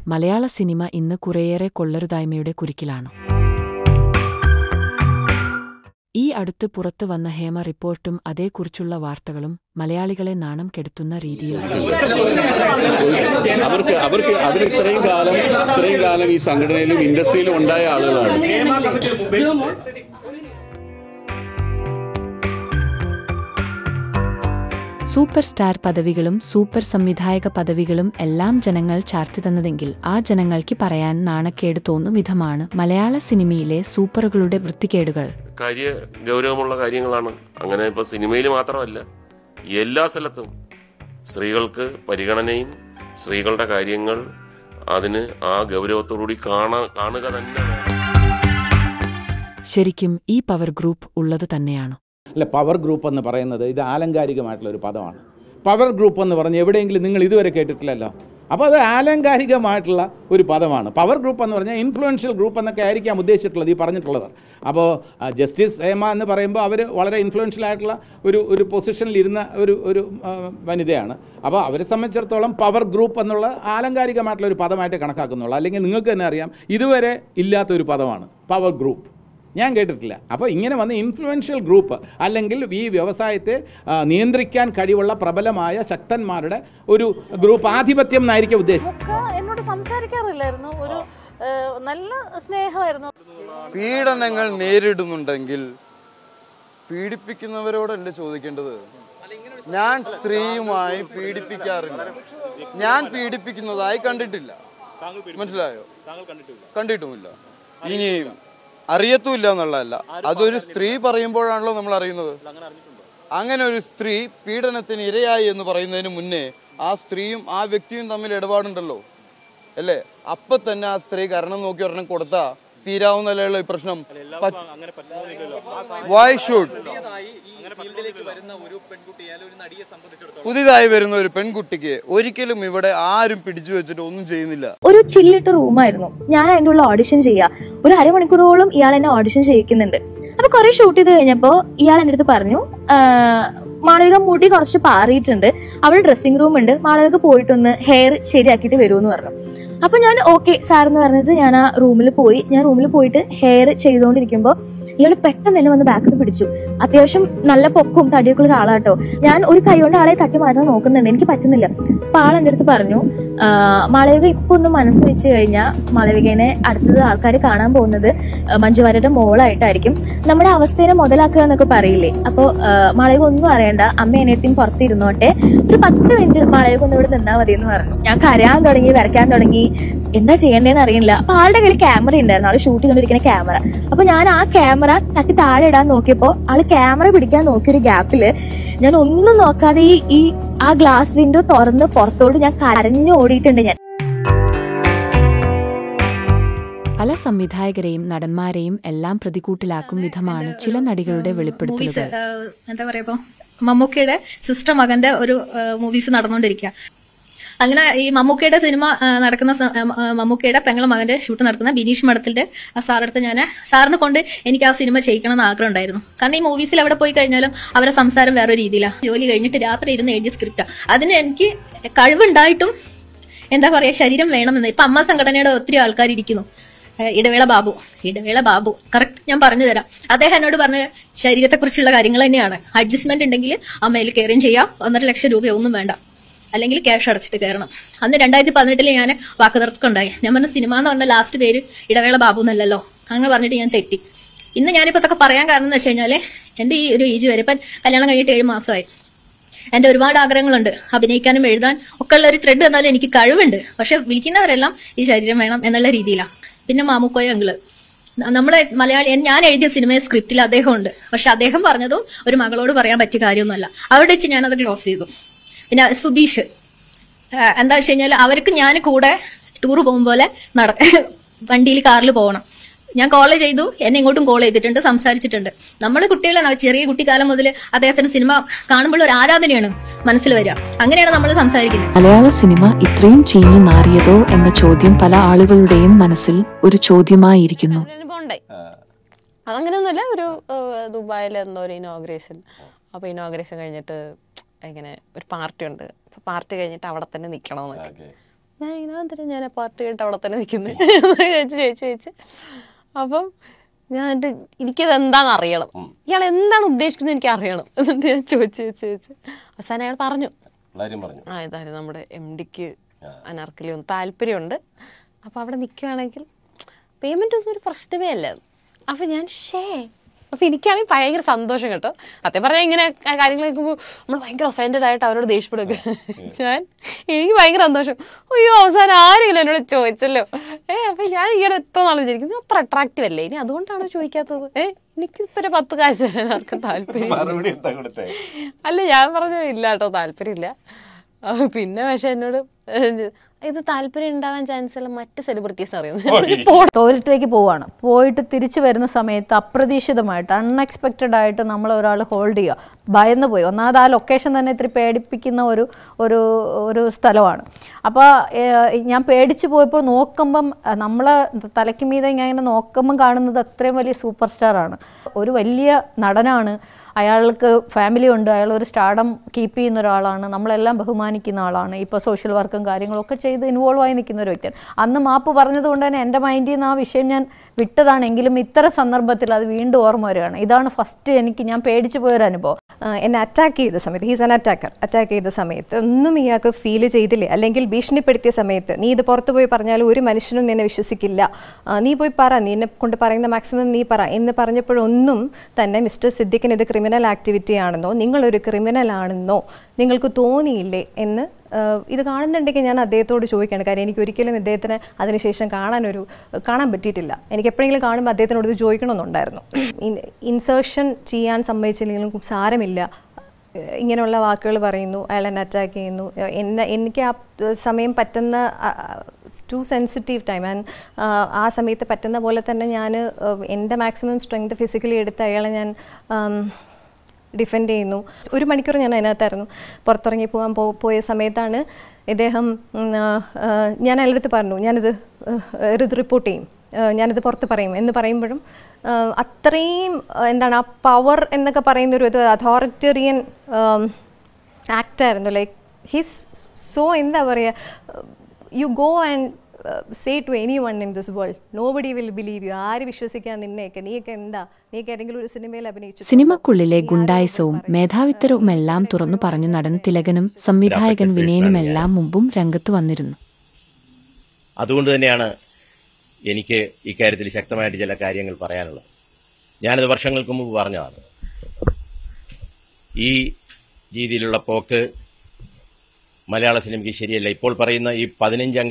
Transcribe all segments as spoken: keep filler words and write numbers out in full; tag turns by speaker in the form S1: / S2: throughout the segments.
S1: മലയാള cinema ഇന്ന് കുറേയേറെ കൊള്ളരുതായ്മയുടെ കുരുക്കിലാണ്. ഈ അടുത്ത് പുറത്തു വന്ന ഹേമ റിപ്പോർട്ടും അതേക്കുറിച്ചുള്ള വാർത്തകളും മലയാളികളെ നാണം കെടുത്തുന്ന രീതിയിലാണ്.
S2: അവർക്ക് അവർക്ക് അവർ ഇത്രയും കാലം ഇത്രയും കാലം ഈ സംഘടനയിലും ഇൻഡസ്ട്രിയിലും ഉണ്ടായ ആളുകളാണ്.
S1: സൂപ്പർ സ്റ്റാർ പദവികളും സൂപ്പർ സംവിധായക പദവികളും എല്ലാം ജനങ്ങൾ ചാർത്തി തന്നതെങ്കിൽ ആ ജനങ്ങൾക്ക് പറയാൻ നാണക്കേട് തോന്നും വിധമാണ് മലയാള സിനിമയിലെ സൂപ്പറുകളുടെ വൃത്തികേടുകൾ.
S3: കാര്യ ഗൗരവമുള്ള കാര്യങ്ങളാണ്. അങ്ങനെ ഇപ്പോൾ സിനിമയിൽ മാത്രമല്ല, എല്ലാ സ്ഥലത്തും സ്ത്രീകൾക്ക് പരിഗണനയും സ്ത്രീകളുടെ കാര്യങ്ങൾ അതിന് ആ ഗൗരവത്തോടുകൂടി കാണാ കാണുക തന്നെ.
S1: ശരിക്കും ഈ പവർ ഗ്രൂപ്പ് ഉള്ളത് തന്നെയാണ്.
S4: അല്ല, പവർ ഗ്രൂപ്പ് എന്ന് പറയുന്നത് ഇത് ആലങ്കാരികമായിട്ടുള്ള ഒരു പദമാണ്. പവർ ഗ്രൂപ്പ് എന്ന് പറഞ്ഞ് എവിടെയെങ്കിലും നിങ്ങൾ ഇതുവരെ കേട്ടിട്ടില്ലല്ലോ. അപ്പോൾ അത് ആലങ്കാരികമായിട്ടുള്ള ഒരു പദമാണ്. പവർ ഗ്രൂപ്പ് എന്ന് പറഞ്ഞാൽ ഇൻഫ്ലുവൻഷ്യൽ ഗ്രൂപ്പ് എന്നൊക്കെ ആയിരിക്കാം ഉദ്ദേശിച്ചിട്ടുള്ളത് ഈ പറഞ്ഞിട്ടുള്ളവർ. അപ്പോൾ ജസ്റ്റിസ് ഹേമ എന്ന് പറയുമ്പോൾ അവർ വളരെ ഇൻഫ്ലുവൻഷ്യൽ ആയിട്ടുള്ള ഒരു ഒരു പൊസിഷനിലിരുന്ന ഒരു ഒരു വനിതയാണ്. അപ്പോൾ അവരെ സംബന്ധിച്ചിടത്തോളം പവർ ഗ്രൂപ്പ് എന്നുള്ള ആലങ്കാരികമായിട്ടുള്ള ഒരു പദമായിട്ട് കണക്കാക്കുന്നുള്ളൂ. അല്ലെങ്കിൽ നിങ്ങൾക്ക് തന്നെ അറിയാം, ഇതുവരെ ഇല്ലാത്തൊരു പദമാണ് പവർ ഗ്രൂപ്പ്. ഞാൻ കേട്ടിട്ടില്ല. അപ്പോൾ ഇങ്ങനെ വന്ന് ഇൻഫ്ലുവൻഷ്യൽ ഗ്രൂപ്പ് അല്ലെങ്കിൽ ഈ വ്യവസായത്തെ നിയന്ത്രിക്കാൻ കഴിവുള്ള പ്രബലമായ ശക്തന്മാരുടെ ഒരു ഗ്രൂപ്പ് ആധിപത്യം എന്നായിരിക്കും ഉദ്ദേശം.
S5: എന്നോട് സംസാരിക്കാറില്ലായിരുന്നു, ഒരു നല്ല സ്നേഹമായിരുന്നു.
S6: പീഡനങ്ങൾ നേരിടുന്നുണ്ടെങ്കിൽ പീഡിപ്പിക്കുന്നവരോടല്ലേ ചോദിക്കേണ്ടത്? ഞാൻ സ്ത്രീയുമായി പീഡിപ്പിക്കാറില്ല, ഞാൻ പീഡിപ്പിക്കുന്നതായി കണ്ടിട്ടില്ല. മനസ്സിലായോ? കണ്ടിട്ടുമില്ല, ഇനിയും അറിയത്തുമില്ല എന്നുള്ളതല്ല, അതൊരു സ്ത്രീ പറയുമ്പോഴാണല്ലോ നമ്മൾ അറിയുന്നത്. അങ്ങനെ ഒരു സ്ത്രീ പീഡനത്തിന് ഇരയായി എന്ന് പറയുന്നതിന് മുന്നേ ആ സ്ത്രീയും ആ വ്യക്തിയും തമ്മിൽ ഇടപാടുണ്ടല്ലോ, അല്ലേ? അപ്പൊ തന്നെ ആ സ്ത്രീ കാരണം നോക്കി ഒരെണ്ണം കൊടുത്താ തീരാവുന്നല്ലോ ഈ പ്രശ്നം. വൈ ഷുഡ് പുതിയതായി വരുന്ന ഒരു പെൺകുട്ടിക്ക് ഒരിക്കലും ഇവിടെ ആരും പിടിച്ചു വെച്ചിട്ട് ഒന്നും ചെയ്യുന്നില്ല.
S7: ഒരു ചില്ലിട്ട റൂമായിരുന്നു. ഞാൻ അതിൻ്റെ ഉള്ള ഓഡിഷൻ ചെയ്യാ. ഒരു അരമണിക്കൂറോളം ഇയാൾ എന്നെ ഓഡിഷൻ ചെയ്യിക്കുന്നുണ്ട്. അപ്പൊ കുറെ ഷൂട്ട് ചെയ്ത് കഴിഞ്ഞപ്പോ ഇയാൾ എൻ്റെ അടുത്ത് പറഞ്ഞു, മാളവിക മുടി കുറച്ച് പാറിയിട്ടുണ്ട്, അവിടെ ഡ്രസ്സിംഗ് റൂം ഉണ്ട്, മാളവിക പോയിട്ടൊന്ന് ഹെയർ ശരിയാക്കിയിട്ട് വരുമെന്ന് പറഞ്ഞു. അപ്പൊ ഞാൻ ഓക്കെ സാർ എന്ന് പറഞ്ഞിട്ട് ഞാൻ ആ റൂമിൽ പോയി. ഞാൻ റൂമിൽ പോയിട്ട് ഹെയർ ചെയ്തുകൊണ്ടിരിക്കുമ്പോ ഇയാൾ പെട്ടെന്ന് തന്നെ വന്ന് ബാക്കിൽ പിടിച്ചു. അത്യാവശ്യം നല്ല പൊക്കും തടിയൊക്കെ ഉള്ള ഒരാളാട്ടോ. ഞാൻ ഒരു കൈ കൊണ്ട് ആളെ തട്ടി മാറ്റാൻ നോക്കുന്നുണ്ട്, എനിക്ക് പറ്റുന്നില്ല. അപ്പൊ ആൾ എൻ്റെ അടുത്ത് പറഞ്ഞു, മാളവിക ഇപ്പൊ ഒന്ന് മനസ്സ് വെച്ച് കഴിഞ്ഞാൽ മാളവികനെ അടുത്തത് ആൾക്കാർ കാണാൻ പോകുന്നത് മഞ്ജുവാര്യരുടെ മോളായിട്ടായിരിക്കും. നമ്മുടെ അവസ്ഥയെ മുതലാക്കുക എന്നൊക്കെ പറയില്ലേ. അപ്പൊ മാളവിക ഒന്നും അറിയണ്ട, അമ്മ അനിയത്തിയും പുറത്തിരുന്നോട്ടെ, ഒരു പത്ത് മിനിറ്റ് മാളവിക ഒന്ന് ഇവിടെ നിന്നാ മതി എന്ന് പറഞ്ഞു. ഞാൻ കരയാൻ തുടങ്ങി, വരയ്ക്കാൻ തുടങ്ങി, എന്താ ചെയ്യേണ്ടതെന്ന് അറിയില്ല. അപ്പൊ ആളുടെ കയ്യിൽ ക്യാമറ ഉണ്ടായിരുന്നു, ആള് ഷൂട്ട് ചെയ്തോണ്ടിരിക്കുന്ന ക്യാമറ. അപ്പൊ ഞാൻ ആ ക്യാമറ തട്ടി താഴെ ഇടാൻ നോക്കിയപ്പോ ആള് ക്യാമറ പിടിക്കാൻ നോക്കിയൊരു ഗ്യാപ്പില് ഞാൻ ഒന്നും നോക്കാതെ ഈ ഈ ആ ഗ്ലാസ് വിൻഡോ തുറന്ന് പുറത്തോട്ട് ഞാൻ കരഞ്ഞു ഓടിയിട്ടുണ്ട്. ഞാൻ
S1: പല സംവിധായകരെയും നടന്മാരെയും എല്ലാം പ്രതികൂട്ടിലാക്കും വിധമാണ് ചില നടികളുടെ വെളിപ്പെടുത്തലുകൾ.
S8: എന്താ പറയാ, മമ്മൂക്കയുടെ സിസ്റ്റർ മകന്റെ ഒരു മൂവീസ് നടന്നുകൊണ്ടിരിക്കുക. അങ്ങനെ ഈ മമ്മൂക്കയുടെ സിനിമ നടക്കുന്ന മമ്മൂക്കയുടെ പെങ്ങളെ മകന്റെ ഷൂട്ട് നടക്കുന്ന ബിനീഷ് മഠത്തിന്റെ ആ സാറടുത്ത് ഞാൻ സാറിനെ കൊണ്ട് എനിക്ക് ആ സിനിമ ചെയ്യിക്കണം എന്ന് ആഗ്രഹം ഉണ്ടായിരുന്നു. കാരണം ഈ മൂവീസിൽ എവിടെ പോയി കഴിഞ്ഞാലും അവരുടെ സംസാരം വേറെ രീതിയിലാണ്. ജോലി കഴിഞ്ഞിട്ട് രാത്രി ഇരുന്ന് എഴുതിയ സ്ക്രിപ്റ്റാണ്. അതിന് എനിക്ക് കഴിവുണ്ടായിട്ടും എന്താ പറയാ, ശരീരം വേണമെന്ന്. ഇപ്പൊ അമ്മ സംഘടനയുടെ ഒത്തിരി ആൾക്കാർ ഇരിക്കുന്നു. ഇടവേള ബാബു ഇടവേള ബാബു കറക്റ്റ് ഞാൻ പറഞ്ഞു തരാം. അദ്ദേഹം എന്നോട് പറഞ്ഞ ശരീരത്തെക്കുറിച്ചുള്ള കാര്യങ്ങൾ തന്നെയാണ്. അഡ്ജസ്റ്റ്മെന്റ് ഉണ്ടെങ്കിൽ അമ്മയിൽ കയറുകയും ചെയ്യാം, ഒന്നര ലക്ഷം രൂപ ഒന്നും വേണ്ട, അല്ലെങ്കിൽ ക്യാഷ് അടച്ചിട്ട് കയറണം. അന്ന് രണ്ടായിരത്തി പതിനെട്ടില് ഞാൻ വാക്കുതർക്കം ഉണ്ടായി. ഞാൻ പറഞ്ഞ സിനിമ എന്ന് പറഞ്ഞ ലാസ്റ്റ് പേര് ഇടവേള ബാബു എന്നല്ലല്ലോ, അങ്ങനെ പറഞ്ഞിട്ട് ഞാൻ തെറ്റി. ഇന്ന് ഞാനിപ്പോ ഇതൊക്കെ പറയാൻ കാരണം എന്ന് വെച്ച് കഴിഞ്ഞാല് എന്റെ ഈ ഒരു ഏജ് വരെ, ഇപ്പം കല്യാണം കഴിഞ്ഞിട്ട് ഏഴ് മാസമായി, എന്റെ ഒരുപാട് ആഗ്രഹങ്ങളുണ്ട്. അഭിനയിക്കാനും എഴുതാൻ ഒക്കെ ഉള്ള ഒരു ത്രെഡ് എന്നാലും എനിക്ക് കഴിവുണ്ട്. പക്ഷെ വിളിക്കുന്നവരെല്ലാം ഈ ശരീരം വേണം എന്നുള്ള രീതിയിലാണ്. പിന്നെ മാമുക്കോയ അങ്കിള്, നമ്മളെ മലയാളി, ഞാൻ എഴുതിയ സിനിമ സ്ക്രിപ്റ്റിൽ അദ്ദേഹം ഉണ്ട്. പക്ഷെ അദ്ദേഹം പറഞ്ഞതും ഒരു മകളോട് പറയാൻ പറ്റിയ കാര്യമൊന്നുമല്ല. അവിടെ വെച്ച് ഞാനത് ക്ലോസ് ചെയ്തു. പിന്നെ സുധീഷ്, എന്താ വെച്ച് കഴിഞ്ഞാൽ അവർക്ക് ഞാൻ കൂടെ ടൂർ പോകും പോലെ നട വണ്ടിയിൽ കാറിൽ പോകണം. ഞാൻ കോൾ ചെയ്തു, എന്നെ ഇങ്ങോട്ടും കോൾ ചെയ്തിട്ടുണ്ട്, സംസാരിച്ചിട്ടുണ്ട്. നമ്മൾ കുട്ടികളാണ്, ചെറിയ കുട്ടിക്കാലം മുതൽ അദ്ദേഹത്തിന്റെ സിനിമ കാണുമ്പോൾ ഒരു ആരാധനയാണ് മനസ്സിൽ വരിക. അങ്ങനെയാണ് നമ്മൾ സംസാരിക്കുന്നത്.
S1: മലയാള സിനിമ ഇത്രയും ചീഞ്ഞു നാറിയതോ എന്ന ചോദ്യം പല ആളുകളുടെയും മനസ്സിൽ ഒരു ചോദ്യമായിരിക്കുന്നു.
S5: അതങ്ങനെയൊന്നുമല്ല, ഒരു ദുബായിൽ എന്തോ ഒരു ഇനോഗ്രേഷൻ. അപ്പൊ ഇനോഗ്രേഷൻ കഴിഞ്ഞിട്ട് ഇങ്ങനെ ഒരു പാർട്ടി ഉണ്ട്, പാർട്ടി കഴിഞ്ഞിട്ട് അവിടെ തന്നെ നിൽക്കണമെന്നൊക്കെ ഞാൻ ഇതിനകത്തിട്ട് ഞാൻ ആ പാർട്ടി ആയിട്ട് അവിടെ തന്നെ നിൽക്കുന്നത് ചോദിച്ചു ചോദിച്ചു ചോദിച്ചു അപ്പം ഞാൻ എന്നിട്ട് എനിക്കത് എന്താണെന്ന് അറിയണം, ഇയാൾ എന്താണ് ഉദ്ദേശിക്കുന്നത് എനിക്ക് അറിയണം എന്നിട്ട് ഞാൻ ചോദിച്ചു ചോദിച്ചു ചോദിച്ചു അവസാനം അയാൾ പറഞ്ഞു ആ ഇതായിരുന്നു നമ്മുടെ എം ഡിക്ക് അനാർക്കലി ഒന്ന് താല്പര്യമുണ്ട്, അപ്പോൾ അവിടെ നിൽക്കുകയാണെങ്കിൽ പേയ്മെൻ്റ് ഒന്നും ഒരു പ്രശ്നമേ അല്ല. അപ്പം ഞാൻ ഷേ അപ്പോൾ എനിക്കാണെങ്കിൽ ഭയങ്കര സന്തോഷം കേട്ടോ. സത്യം പറഞ്ഞാൽ ഇങ്ങനെ കാര്യങ്ങൾ കേൾക്കുമ്പോൾ നമ്മൾ ഭയങ്കര ഒഫൻഡഡ് ആയിട്ട് അവരോട് ദേഷ്യപ്പെടുക. ഞാൻ എനിക്ക് ഭയങ്കര സന്തോഷം, അയ്യോ അവസാനം ആരെങ്കിലും എന്നോട് ചോദിച്ചല്ലോ. ഏ അപ്പം ഞാൻ ഈയിടെ എത്ര നാൾ വിചാരിക്കുന്നത് അത്ര അട്രാക്റ്റീവ് അല്ലേ, ഇനി അതുകൊണ്ടാണോ ചോദിക്കാത്തത്? ഏ എനിക്കിപ്പോൾ ഒരു പത്ത് കാശ് തരാൻ ആർക്കും താല്പര്യം അല്ല. ഞാൻ പറഞ്ഞു ഇല്ല കേട്ടോ താല്പര്യമില്ല. പിന്നെ പക്ഷെ എന്നോട് ഇത് താല്പര്യം ഉണ്ടാവാൻ ചാൻസ് ഉള്ള മറ്റ് സെലിബ്രിറ്റീസിനെ അറിയുന്നു.
S9: ടോയ്ലറ്റിലേക്ക് പോവാണ്, പോയിട്ട് തിരിച്ചു വരുന്ന സമയത്ത് അപ്രതീക്ഷിതമായിട്ട് അൺഎക്സ്പെക്റ്റഡ് ആയിട്ട് നമ്മൾ ഒരാൾ ഹോൾഡ് ചെയ്യുക, ഭയന്ന് പോയി. ഒന്നാമത് ആ ലൊക്കേഷൻ തന്നെ ഇത്തിരി പേടിപ്പിക്കുന്ന ഒരു ഒരു ഒരു സ്ഥലമാണ്. അപ്പോൾ ഞാൻ പേടിച്ചു പോയപ്പോൾ നോക്കുമ്പം നമ്മളെ തലയ്ക്ക് മീതെ ഞാൻ ഇങ്ങനെ നോക്കുമ്പം കാണുന്നത് അത്രയും വലിയ സൂപ്പർ സ്റ്റാറാണ്, ഒരു വലിയ നടനാണ്. അയാൾക്ക് ഫാമിലി ഉണ്ട്, അയാൾ ഒരു സ്റ്റാർഡം കീപ്പ് ചെയ്യുന്ന ഒരാളാണ്, നമ്മളെല്ലാം ബഹുമാനിക്കുന്ന ആളാണ്. ഇപ്പോൾ സോഷ്യൽ വർക്കും കാര്യങ്ങളൊക്കെ ചെയ്ത് ഇൻവോൾവ് ആയി നിൽക്കുന്ന ഒരു വ്യക്തിയാണ്. അന്ന് മാപ്പ് പറഞ്ഞത് കൊണ്ട് തന്നെ എൻ്റെ മൈൻഡിൽ നിന്ന് ആ വിഷയം ഞാൻ വിട്ടതാണെങ്കിലും ഇത്തരം സന്ദർഭത്തിൽ അത് വീണ്ടും ഓർമ്മ വരികയാണ്. ഇതാണ് ഫസ്റ്റ് എനിക്ക് ഞാൻ പേടിച്ചു പോയൊരു അനുഭവം.
S10: എന്നെ അറ്റാക്ക് ചെയ്ത സമയത്ത്, ഹീസ് ആൻ അറ്റാക്കർ, അറ്റാക്ക് ചെയ്ത സമയത്ത് ഒന്നും ഇയാൾക്ക് ഫീൽ ചെയ്തില്ലേ, അല്ലെങ്കിൽ ഭീഷണിപ്പെടുത്തിയ സമയത്ത് നീ ഇത് പുറത്ത് പോയി പറഞ്ഞാലും ഒരു മനുഷ്യനും നിന്നെ വിശ്വസിക്കില്ല, നീ പോയി പറ, നീ എന്നെ കൊണ്ട് പറയുന്ന മാക്സിമം നീ പറ എന്ന് പറഞ്ഞപ്പോഴൊന്നും തന്നെ മിസ്റ്റർ സിദ്ദിഖിന് ഇത് ക്രിമിനൽ ആക്ടിവിറ്റി ആണെന്നോ നിങ്ങളൊരു ക്രിമിനൽ ആണെന്നോ നിങ്ങൾക്ക് തോന്നിയില്ലേ എന്ന് ഇത് കാണുന്നുണ്ടെങ്കിൽ ഞാൻ അദ്ദേഹത്തോട് ചോദിക്കുകയാണ്. കാര്യം എനിക്ക് ഒരിക്കലും ഇദ്ദേഹത്തിന് അതിനുശേഷം കാണാനൊരു കാണാൻ പറ്റിയിട്ടില്ല. എനിക്ക് എപ്പോഴെങ്കിലും കാണുമ്പോൾ അദ്ദേഹത്തിനോട് ഇത് ചോദിക്കണമെന്നുണ്ടായിരുന്നു. ഇൻസേർഷൻ ചെയ്യാൻ സമ്മതിച്ചില്ലെങ്കിലും സാരമില്ല, ഇങ്ങനെയുള്ള വാക്കുകൾ പറയുന്നു, അയാൾ എന്നെ അറ്റാക്ക് ചെയ്യുന്നു. എന്നെ എനിക്ക് ആ സമയം പറ്റുന്ന ടു സെൻസിറ്റീവ് ടൈം ആൻഡ് ആ സമയത്ത് പറ്റുന്ന പോലെ തന്നെ ഞാൻ എൻ്റെ മാക്സിമം സ്ട്രെങ്ത് ഫിസിക്കലി എടുത്ത് അയാളെ ഞാൻ ഡിഫെൻഡ് ചെയ്യുന്നു. ഒരു മണിക്കൂർ ഞാൻ അതിനകത്തായിരുന്നു. പുറത്തിറങ്ങി പോകാൻ പോ പോയ സമയത്താണ് ഇദ്ദേഹം, ഞാൻ അയാളുടെ പറഞ്ഞു ഞാനിത് ഇത് റിപ്പോർട്ട് ചെയ്യും, ഞാനിത് പുറത്ത് പറയും എന്ന് പറയുമ്പോഴും അത്രയും എന്താണ് ആ പവർ എന്നൊക്കെ പറയുന്നൊരു ഇത് അതോറിറ്റേറിയൻ ആക്റ്റായിരുന്നു. ലൈക്ക് ഹിസ് സോ എന്താ പറയുക, you go and say to anyone in this world, nobody will believe you. ആര് വിശ്വസിക്കാൻ നിന്നെയൊക്കെ, നീയൊക്കെ എന്താ, നീയൊക്കെ ഏതെങ്കിലും ഒരു സിനിമയിൽ അഭിനയിച്ചു.
S1: സിനിമക്കുള്ളിലെ ഗുണ്ടായിസവും മേധാവിത്തരവും എല്ലാം തുറന്നു പറഞ്ഞു നടൻ തിലകനും സംവിധായകൻ വിനയനുമെല്ലാം മുമ്പും രംഗത്ത് വന്നിരുന്നു.
S11: അതുകൊണ്ട് തന്നെയാണ് എനിക്ക് ഇക്കാര്യത്തിൽ ശക്തമായിട്ട് ചില കാര്യങ്ങൾ പറയാനുള്ളത്. ഞാനത് വർഷങ്ങൾക്ക് മുമ്പ് പറഞ്ഞതാണ്. ഈ രീതിയിലുള്ള പോക്ക് മലയാള സിനിമയ്ക്ക് ശരിയല്ല. ഇപ്പോൾ പറയുന്ന ഈ പതിനഞ്ചംഗ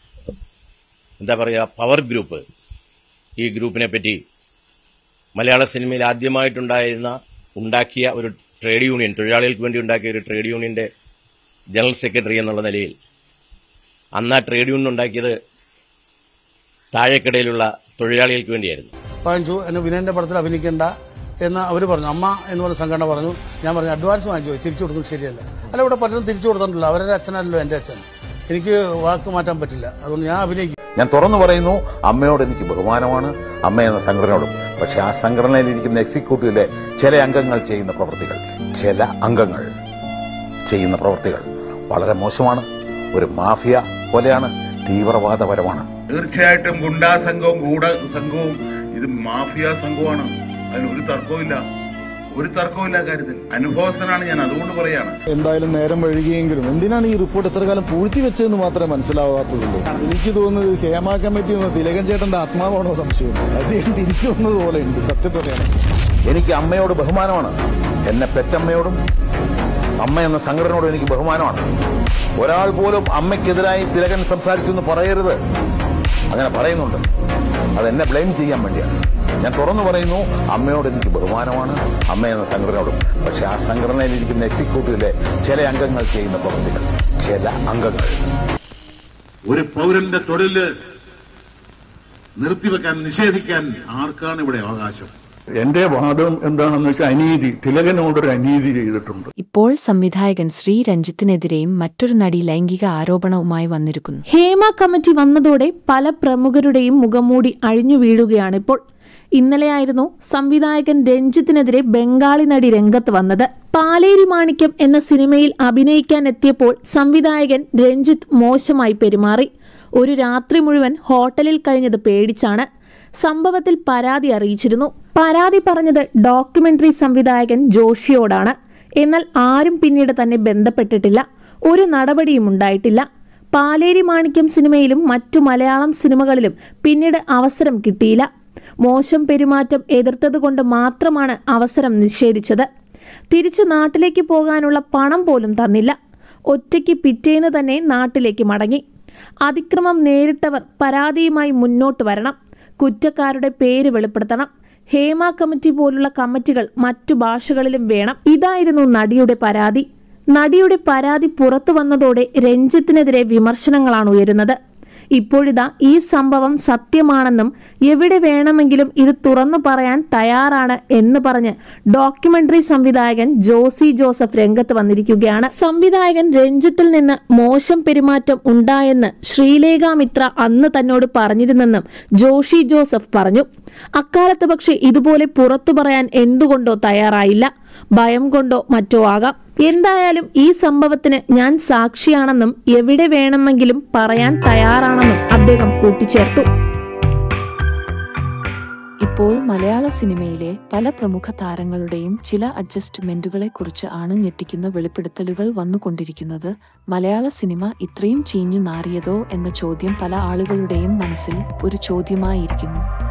S11: എന്താ പറയുക പവർ ഗ്രൂപ്പ്, ഈ ഗ്രൂപ്പിനെ പറ്റി മലയാള സിനിമയിൽ ആദ്യമായിട്ടുണ്ടായിരുന്ന ഉണ്ടാക്കിയ ഒരു ട്രേഡ് യൂണിയൻ, തൊഴിലാളികൾക്ക് വേണ്ടി ഉണ്ടാക്കിയ ഒരു ട്രേഡ് യൂണിയൻ്റെ ജനറൽ സെക്രട്ടറി എന്നുള്ള നിലയിൽ അന്ന് ആ ട്രേഡ് യൂണിയൻ ഉണ്ടാക്കിയത് താഴേക്കിടയിലുള്ള തൊഴിലാളികൾക്ക് വേണ്ടിയായിരുന്നു.
S12: വാങ്ങിച്ചു, എന്നെ വിനയന്റെ പടത്തിൽ അഭിനയിക്കേണ്ട എന്ന് അവർ പറഞ്ഞു. അമ്മ എന്ന് പറഞ്ഞ സംഘടന പറഞ്ഞു. ഞാൻ പറഞ്ഞു അഡ്വാൻസ് വാങ്ങിച്ചു, തിരിച്ചു കൊടുക്കുന്നത് ശരിയല്ല. അല്ല, ഇവിടെ പലരും തിരിച്ചു കൊടുത്തിട്ടുണ്ടല്ലോ, അവരുടെ അച്ഛനല്ലോ എൻ്റെ അച്ഛൻ, എനിക്ക് വാക്ക് മാറ്റാൻ പറ്റില്ല, അതുകൊണ്ട് ഞാൻ അഭിനയിക്കും.
S13: ഞാൻ തുറന്നു പറയുന്നു, അമ്മയോട് എനിക്ക് ബഹുമാനമാണ്, അമ്മ എന്ന സംഘടനയോടും. പക്ഷെ ആ സംഘടനയിൽ ഇരിക്കുന്ന എക്സിക്യൂട്ടീവിലെ ചില അംഗങ്ങൾ ചെയ്യുന്ന പ്രവൃത്തികൾ ചില അംഗങ്ങൾ ചെയ്യുന്ന പ്രവൃത്തികൾ വളരെ മോശമാണ്. ഒരു മാഫിയ പോലെയാണ്, തീവ്രവാദപരമാണ്.
S14: തീർച്ചയായിട്ടും ഗുണ്ടാ സംഘവും ഗൂഢ സംഘവും ഇത് മാഫിയ സംഘമാണ്, അതിന് ഒരു തർക്കവുമില്ല, ഒരു തർക്കവുമില്ല കാര്യത്തിൽ. അനുഭവസ്ഥനാണ് ഞാൻ, അതുകൊണ്ട് പറയാണ്.
S15: എന്തായാലും നേരം വഴുകിയെങ്കിലും എന്തിനാണ് ഈ റിപ്പോർട്ട് ഇത്ര കാലം പൂഴ്ത്തി വെച്ചതെന്ന് മാത്രമേ മനസ്സിലാവാത്തുള്ളൂ. എനിക്ക് തോന്നുന്നത് ഹേമ കമ്മിറ്റി വന്ന തിലകൻ ചേട്ടന്റെ ആത്മാവാണോ സംശയം, അദ്ദേഹം തിരിച്ചു വന്നതുപോലെ ഉണ്ട്. സത്യം തന്നെയാണ്.
S13: എനിക്ക് അമ്മയോട് ബഹുമാനമാണ്, എന്നെ പെറ്റമ്മയോടും അമ്മ എന്ന സംഘടനയോടും എനിക്ക് ബഹുമാനമാണ്. ഒരാൾ പോലും അമ്മയ്ക്കെതിരായി തിലകൻ സംസാരിച്ചു എന്ന് പറയരുത്. അങ്ങനെ പറയുന്നുണ്ട്, അതെന്നെ ബ്ലെയിം ചെയ്യാൻ വേണ്ടിയാണ്. ഞാൻ തുറന്നു പറയുന്നു, അമ്മയോട് എനിക്ക് ബഹുമാനമാണ്, അമ്മ എന്ന സംഘടനയോടും. പക്ഷെ ആ സംഘടനയിലിരിക്കുന്ന എക്സിക്യൂട്ടീവിലെ ചില അംഗങ്ങൾ ചെയ്യുന്ന പ്രവൃത്തികൾ ചില അംഗങ്ങൾ.
S14: ഒരു പൗരന്റെ തൊഴില് നിർത്തിവെക്കാൻ, നിഷേധിക്കാൻ ആർക്കാണ് ഇവിടെ അവകാശം?
S16: എന്റെ വാദം എന്താണെന്ന് വെച്ചാൽ അനീതി, തിലകനോടൊരു അനീതി ചെയ്തിട്ടുണ്ട്.
S1: ഇപ്പോൾ സംവിധായകൻ ശ്രീ രഞ്ജിത്തിനെതിരെയും മറ്റൊരു നടി ലൈംഗിക ആരോപണവുമായി വന്നിരിക്കുന്നു.
S17: ഹേമ കമ്മിറ്റി വന്നതോടെ പല പ്രമുഖരുടെയും മുഖംമൂടി അഴിഞ്ഞു വീഴുകയാണിപ്പോൾ. ഇന്നലെയായിരുന്നു സംവിധായകൻ രഞ്ജിത്തിനെതിരെ ബംഗാളി നടി രംഗത്ത് വന്നത്. പാലേരി മാണിക്യം എന്ന സിനിമയിൽ അഭിനയിക്കാൻ എത്തിയപ്പോൾ സംവിധായകൻ രഞ്ജിത്ത് മോശമായി പെരുമാറി. ഒരു രാത്രി മുഴുവൻ ഹോട്ടലിൽ കഴിഞ്ഞത് പേടിച്ചാണ്. സംഭവത്തിൽ പരാതി അറിയിച്ചിരുന്നു. പരാതി പറഞ്ഞത് ഡോക്യുമെന്ററി സംവിധായകൻ ജോഷിയോടാണ്. എന്നാൽ ആരും പിന്നീട് തന്നെ ബന്ധപ്പെട്ടിട്ടില്ല. ഒരു നടപടിയും ഉണ്ടായിട്ടില്ല. പാലേരി മാണിക്യം സിനിമയിലും മറ്റു മലയാളം സിനിമകളിലും പിന്നീട് അവസരം കിട്ടിയില്ല. മോശം പെരുമാറ്റം എതിർത്തതുകൊണ്ട് മാത്രമാണ് അവസരം നിഷേധിച്ചത്. തിരിച്ചു നാട്ടിലേക്ക് പോകാനുള്ള പണം പോലും തന്നില്ല. ഒറ്റയ്ക്ക് പിറ്റേന്ന് തന്നെ നാട്ടിലേക്ക് മടങ്ങി. അതിക്രമം നേരിട്ടവർ പരാതിയുമായി മുന്നോട്ട് വരണം. കുറ്റക്കാരുടെ പേര് വെളിപ്പെടുത്തണം. ഹേമ കമ്മിറ്റി പോലുള്ള കമ്മിറ്റികൾ മറ്റു ഭാഷകളിലും വേണം. ഇതായിരുന്നു നടിയുടെ പരാതി. നടിയുടെ പരാതി പുറത്തു വന്നതോടെ രഞ്ജിത്തിനെതിരെ വിമർശനങ്ങളാണ് ഉയരുന്നത്. ഇപ്പോഴിതാ ഈ സംഭവം സത്യമാണെന്നും എവിടെ വേണമെങ്കിലും ഇത് തുറന്നു പറയാൻ തയ്യാറാണ് എന്ന് പറഞ്ഞ് ഡോക്യുമെന്ററി സംവിധായകൻ ജോസി ജോസഫ് രംഗത്ത് വന്നിരിക്കുകയാണ്. സംവിധായകൻ രഞ്ജിത്തിൽ നിന്ന് മോശം പെരുമാറ്റം ഉണ്ടായെന്ന് ശ്രീലേഖ മിത്ര അന്ന് തന്നോട് പറഞ്ഞിരുന്നെന്നും ജോഷി ജോസഫ് പറഞ്ഞു. അക്കാലത്ത് പക്ഷേ ഇതുപോലെ പുറത്തു പറയാൻ എന്തുകൊണ്ടോ തയ്യാറായില്ല. ഭയം കൊണ്ടോ മറ്റോ ആകാം. എന്തായാലും ഈ സംഭവത്തിന് ഞാൻ സാക്ഷിയാണെന്നും എവിടെ വേണമെങ്കിലും പറയാൻ തയ്യാറാണെന്നും അദ്ദേഹം കൂട്ടിച്ചേർത്തു.
S1: ഇപ്പോൾ മലയാള സിനിമയിലെ പല പ്രമുഖ താരങ്ങളുടെയും ചില അഡ്ജസ്റ്റ്മെന്റുകളെ കുറിച്ച് ആണ് ഞെട്ടിക്കുന്ന വെളിപ്പെടുത്തലുകൾ വന്നുകൊണ്ടിരിക്കുന്നത്. മലയാള സിനിമ ഇത്രയും ചീഞ്ഞു നാറിയതോ എന്ന ചോദ്യം പല ആളുകളുടെയും മനസ്സിൽ ഒരു ചോദ്യമായിരിക്കുന്നു.